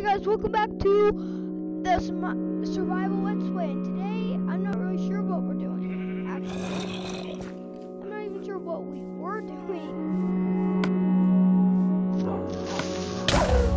Hey guys, welcome back to the Survival Let's Play, and today I'm not really sure what we're doing, actually. I'm not even sure what we were doing.